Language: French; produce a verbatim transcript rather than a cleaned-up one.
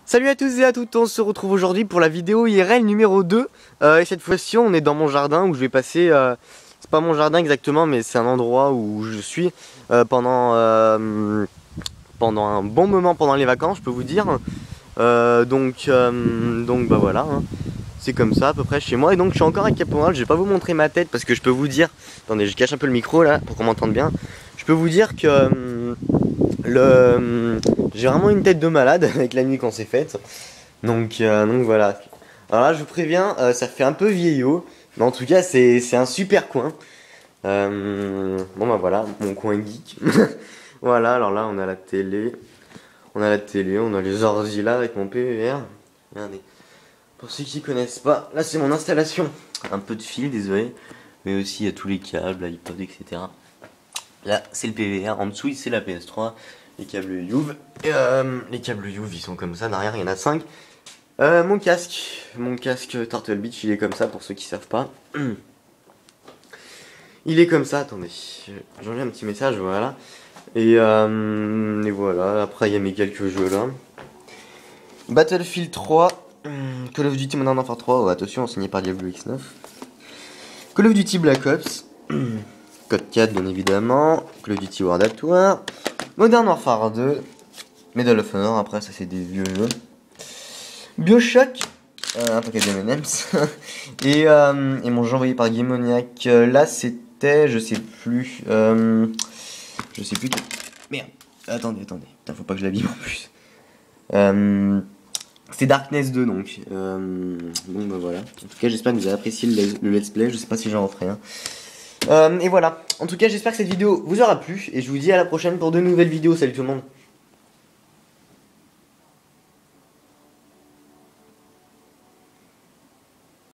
Salut à tous et à toutes, on se retrouve aujourd'hui pour la vidéo I R L numéro deux euh, Et cette fois-ci on est dans mon jardin où je vais passer, euh, c'est pas mon jardin exactement mais c'est un endroit où je suis euh, pendant, euh, pendant un bon moment pendant les vacances je peux vous dire. euh, donc, euh, donc bah voilà, hein. C'est comme ça à peu près chez moi et donc je suis encore avec Caporal. Je vais pas vous montrer ma tête parce que je peux vous dire, attendez je cache un peu le micro là pour qu'on m'entende bien. Je peux vous dire que euh, le j'ai vraiment une tête de malade avec la nuit qu'on s'est faite. Donc, euh, donc voilà. Alors là je vous préviens, euh, ça fait un peu vieillot. Mais en tout cas c'est un super coin. euh, Bon bah voilà, mon coin geek. Voilà, alors là on a la télé. On a la télé, on a les ordi là avec mon P V R. Regardez. Pour ceux qui connaissent pas, là c'est mon installation. Un peu de fil, désolé. Mais aussi il y a tous les câbles, l'iPod, et cetera. Là c'est le P V R, en dessous c'est la P S trois. Les câbles U V. Et, euh, les câbles U V ils sont comme ça, derrière il y en a cinq. Euh, mon casque, mon casque Turtle Beach, il est comme ça pour ceux qui savent pas. Il est comme ça, attendez, j'enlève un petit message, voilà. Et, euh, et voilà, après il y a mes quelques jeux là. Battlefield trois, Call of Duty Modern Warfare trois, oh, attention, enseigné par Diablo X neuf. Call of Duty Black Ops, Code quatre bien évidemment, Call of Duty World at War, Modern Warfare deux, Medal of Honor, après ça c'est des vieux jeux. Bioshock, euh, un paquet de M and M's. et, euh, et mon jeu envoyé par Gamoniac, euh, là c'était, je sais plus, euh, je sais plus. Que... Merde, attendez, attendez, putain, faut pas que je l'abîme en plus. Euh, c'est Darkness deux donc. Euh, donc bah voilà. En tout cas, j'espère que vous avez apprécié le, le let's play. Je sais pas si j'en referai un. Euh, et voilà. En tout cas, j'espère que cette vidéo vous aura plu et je vous dis à la prochaine pour de nouvelles vidéos. Salut tout le monde.